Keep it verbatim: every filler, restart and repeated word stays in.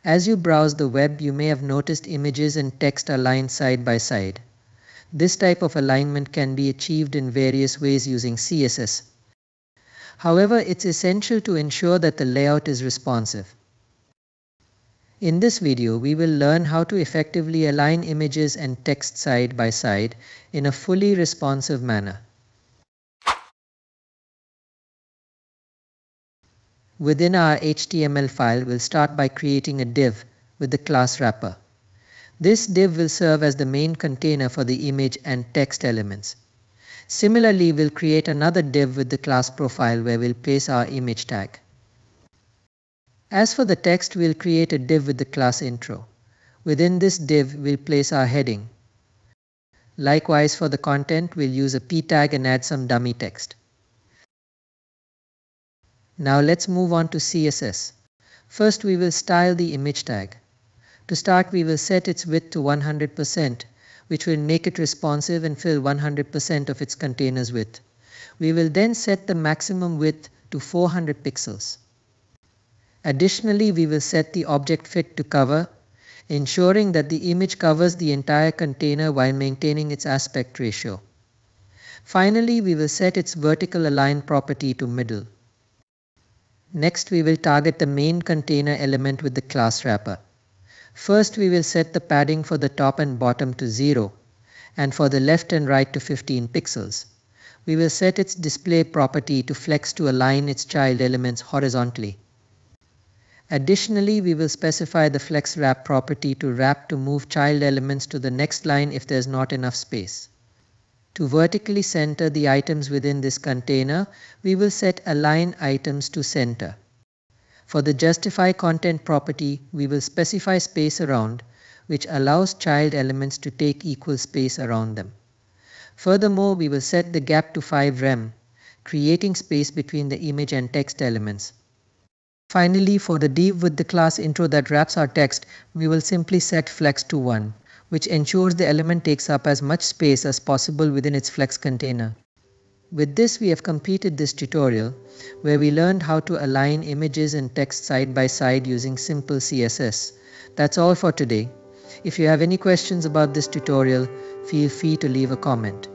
As you browse the web, you may have noticed images and text aligned side by side. This type of alignment can be achieved in various ways using C S S. However, it's essential to ensure that the layout is responsive. In this video, we will learn how to effectively align images and text side by side in a fully responsive manner. Within our H T M L file, we'll start by creating a div with the class wrapper. This div will serve as the main container for the image and text elements. Similarly, we'll create another div with the class profile where we'll place our image tag. As for the text, we'll create a div with the class intro. Within this div, we'll place our heading. Likewise, for the content, we'll use a p tag and add some dummy text. Now let's move on to C S S. First, we will style the image tag. To start, we will set its width to one hundred percent, which will make it responsive and fill one hundred percent of its container's width. We will then set the maximum width to four hundred pixels. Additionally, we will set the object fit to cover, ensuring that the image covers the entire container while maintaining its aspect ratio. Finally, we will set its vertical align property to middle. Next, we will target the main container element with the class wrapper. First, we will set the padding for the top and bottom to zero, and for the left and right to fifteen pixels. We will set its display property to flex to align its child elements horizontally. Additionally, we will specify the flex wrap property to wrap to move child elements to the next line if there is not enough space. To vertically center the items within this container, we will set align items to center. For the justify content property, we will specify space around, which allows child elements to take equal space around them. Furthermore, we will set the gap to five rem, creating space between the image and text elements. Finally, for the div with the class intro that wraps our text, we will simply set flex to one, which ensures the element takes up as much space as possible within its flex container. With this, we have completed this tutorial, where we learned how to align images and text side by side using simple C S S. That's all for today. If you have any questions about this tutorial, feel free to leave a comment.